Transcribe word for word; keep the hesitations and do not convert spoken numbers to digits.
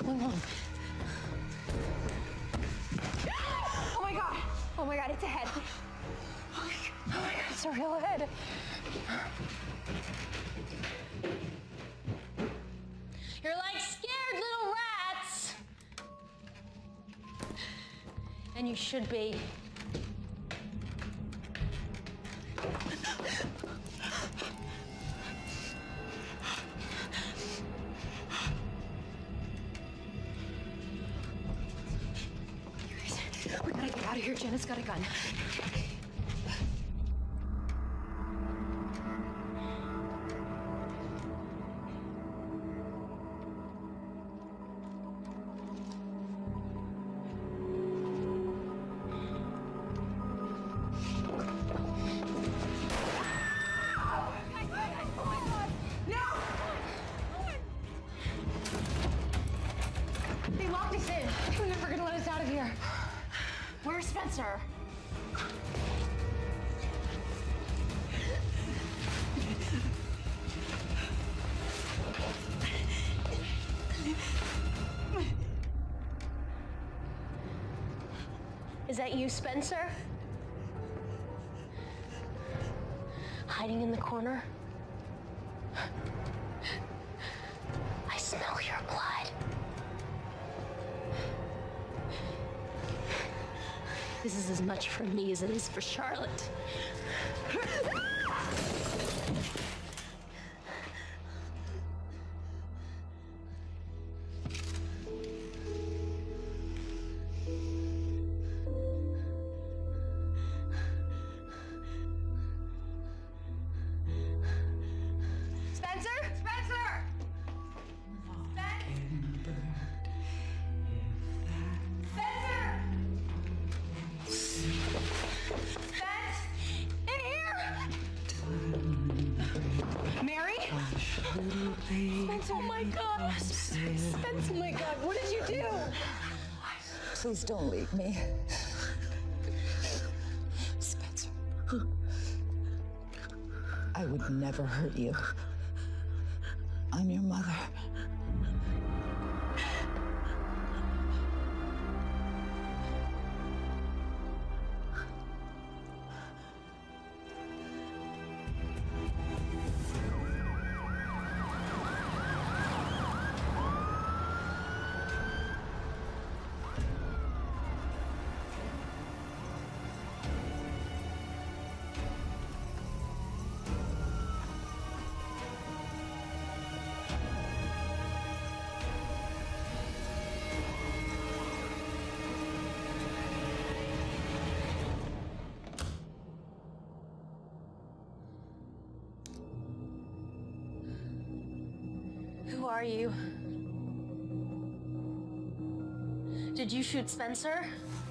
going on? Oh my God! Oh my God, it's a head. Oh my God, oh my God, it's a real head. You're like scared little rats. And you should be. We gotta get out of here. Jenna's got a gun. They locked us in. They're never gonna let us out of here. Where's Spencer? Is that you, Spencer? Hiding in the corner? I smell your blood. This is as much for me as it is for Charlotte. Spencer? Spencer! Mary? Spencer, oh my God. Spencer, oh my God, what did you do? Please don't leave me. Spencer. I would never hurt you. I'm your mother. Who are you? Did you shoot Spencer?